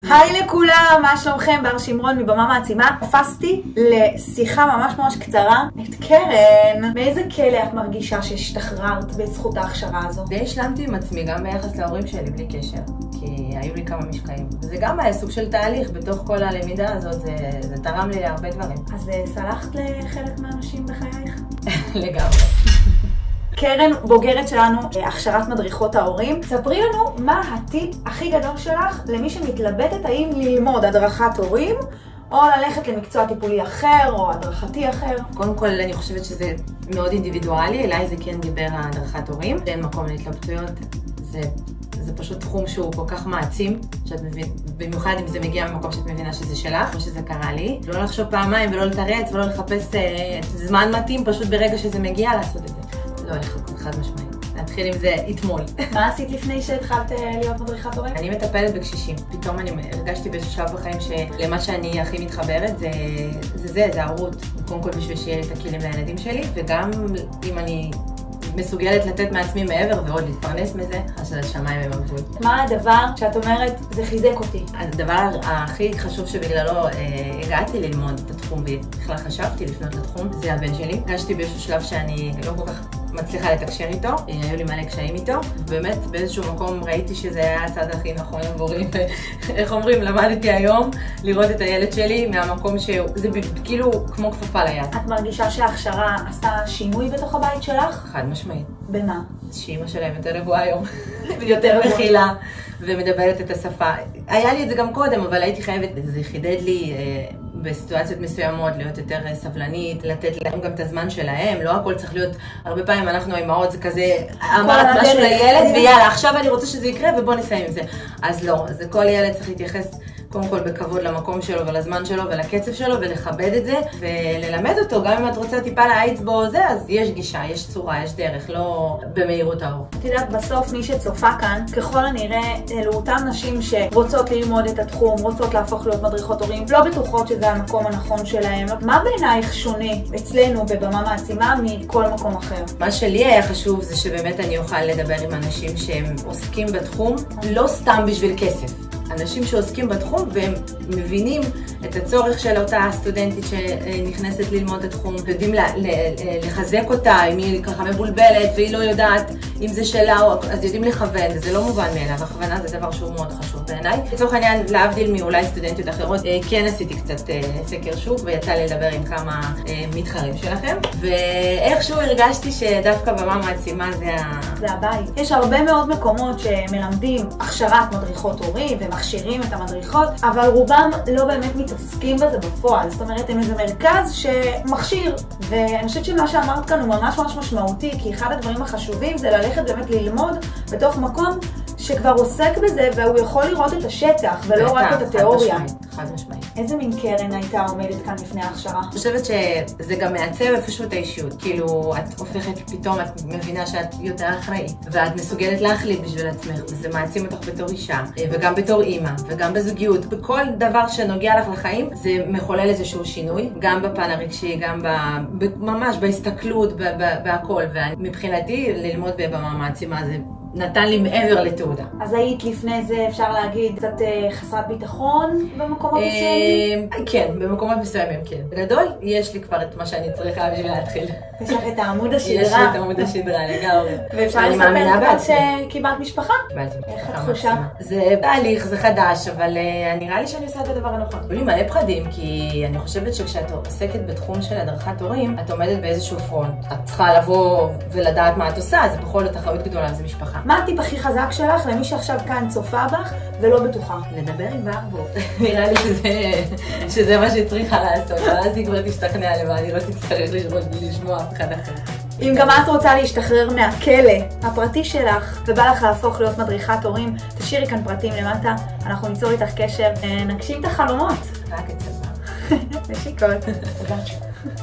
היי לכולם, מה שלומכם? בר שמרון מבמה מעצימה. תפסתי לשיחה ממש קצרה את קרן. מאיזה כלא את מרגישה שהשתחררת בזכות ההכשרה הזו? די השלמתי עם עצמי גם ביחס להורים שלי בלי קשר, כי היו לי כמה משקעים. זה גם היה סוג של תהליך בתוך כל הלמידה הזאת, זה תרם לי הרבה דברים. אז סלחת לחלק מהאנשים בחייך? לגמרי. קרן בוגרת שלנו, הכשרת מדריכות ההורים. ספרי לנו מה הטיפ הכי גדול שלך למי שמתלבטת האם ללמוד הדרכת הורים או ללכת למקצוע טיפולי אחר או הדרכתי אחר. קודם כל אני חושבת שזה מאוד אינדיבידואלי, אליי זה כן דיבר על הדרכת הורים. אין מקום להתלבטויות, זה פשוט תחום שהוא כל כך מעצים, שאת מבין, במיוחד אם זה מגיע ממקום שאת מבינה שזה שלך, או שזה קרה לי. לא לחשוב פעמיים ולא לתרץ ולא לחפש זמן מתאים, פשוט ברגע שזה מגיע לעשות את זה. לא לחכות, חד משמעית. להתחיל עם זה אתמול. מה עשית לפני שהתחלת להיות מדריכת הורים? אני מטפלת בקשישים. פתאום אני הרגשתי באיזשהו שלב בחיים שלמה שאני הכי מתחברת זה ההורות. קודם כל בשביל שיהיה לי את הכלים לילדים שלי, וגם אם אני מסוגלת לתת מעצמי מעבר ועוד להתפרנס מזה, אז השמיים הם הגבול. מה הדבר שאת אומרת, זה חיזק אותי? הדבר הכי חשוב שבגללו הגעתי ללמוד את התחום ובכלל חשבתי לפנות לתחום, זה הבן שלי. הרגשתי באיזשהו שלב שאני לא כל כך מצליחה לתקשר איתו, היו לי מלא קשיים איתו, ובאמת באיזשהו מקום ראיתי שזה היה הצד הכי נכון עבורי, איך אומרים, למדתי היום לראות את הילד שלי מהמקום שזה כאילו כמו כפפה ליד. את מרגישה שההכשרה עשתה שינוי בתוך הבית שלך? חד משמעית. במה? שאמא שלהם יותר רגועה היום, יותר מכילה ומדברת את השפה. היה לי את זה גם קודם, אבל הייתי חייבת, זה חידד לי בסיטואציות מסוימות להיות יותר סבלנית, לתת להם גם את הזמן שלהם, לא הכל צריך להיות, הרבה פעמים אנחנו האימהות זה כזה, אמרת משהו לילד ויאללה, עכשיו אני רוצה שזה יקרה ובוא נסיים עם זה. אז לא, אז כל ילד צריך להתייחס קודם כל בכבוד למקום שלו ולזמן שלו ולקצב שלו ולכבד את זה וללמד אותו, גם אם את רוצה טיפה להאיץ בו זה, אז יש גישה, יש צורה, יש דרך, לא במהירות האור. את יודעת, בסוף מי שצופה כאן, ככל הנראה אלו אותם נשים שרוצות ללמוד את התחום, רוצות להפוך להיות מדריכות הורים, לא בטוחות שזה המקום הנכון שלהם. מה בעינייך שונה אצלנו בבמה מעצימה מכל מקום אחר? מה שלי היה חשוב זה שבאמת אני אוכל לדבר עם אנשים שהם עוסקים בתחום, לא סתם בשביל כסף. אנשים שעוסקים בתחום והם מבינים את הצורך של אותה סטודנטית שנכנסת ללמוד את התחום, יודעים לחזק אותה, אם היא ככה מבולבלת והיא לא יודעת אם זה שלה, אז יודעים לכוון, זה לא מובן מאליו, הכוונה זה דבר שהוא מאוד חשוב בעיניי. לצורך העניין, להבדיל מאולי סטודנטיות אחרות, כן עשיתי קצת סקר שוק ויצא לי לדבר עם כמה מתחרים שלכם, ואיכשהו הרגשתי שדווקא במה מעצימה זה הבית. יש הרבה מאוד מקומות שמלמדים הכשרת מדריכות הורים ומכשירים את המדריכות, אבל רובם לא באמת מתעסקים בזה בפועל. זאת אומרת, הם איזה מרכז שמכשיר, ואני חושבת שמה שאמרת כאן הוא ממש משמעותי, כי אחד הדברים החשובים זה ללכת באמת ללמוד בתוך מקום שכבר עוסק בזה, והוא יכול לראות את השטח ולא רק את התיאוריה. חד משמעית. איזה מין קרן הייתה עומדת כאן לפני ההכשרה? אני חושבת שזה גם מעצב איפשהו את האישיות. כאילו, את הופכת פתאום, את מבינה שאת יותר אחראית, ואת מסוגלת להחליט בשביל עצמך, וזה מעצים אותך בתור אישה, וגם בתור אימא, וגם בזוגיות. בכל דבר שנוגע לך לחיים, זה מחולל איזשהו שינוי, גם בפן הרגשי, גם ממש בהסתכלות, בהכל. ומבחינתי, ללמוד בבמה מעצימה זה נתן לי מעבר לתעודה. אז היית לפני זה, אפשר להגיד, קצת חסרת ביטחון במקומות מסוימים? כן, במקומות מסוימים, כן. בגדול, יש לי כבר את מה שאני צריכה בשביל להתחיל. יש לך את העמוד השדרה. יש לי את העמוד השדרה, לגמרי. ואפשר לספר קצת שקיבלת משפחה? קיבלתי משפחה. איך התחושה? זה תהליך, זה חדש, אבל נראה לי שאני עושה את הדבר הנכון. היו לי מלא פחדים, כי אני חושבת שכשאת עוסקת בתחום של הדרכת הורים, את עומדת באיזשהו פרונט. את צריכה לבוא ולדעת מה את עושה, זה בכל זאת אחריות גדולה, זה משפחה. מה הטיפ הכי חזק שלך למי שעכשיו כאן צופה בך ולא בטוחה? לדבר עם בר. נראה לי שזה מה שצריכה לעשות, אבל אז היא כבר תשתכנע לבד, אני לא תצטרך לשמוע אף אחד אחר. אם גם את רוצה להשתחרר מהכלא הפרטי שלך ובא לך להפוך להיות מדריכת הורים, תשאירי כאן פרטים למטה, אנחנו ניצור איתך קשר, נגשים את החלומות. רק אצל בר. נשיקות. תודה.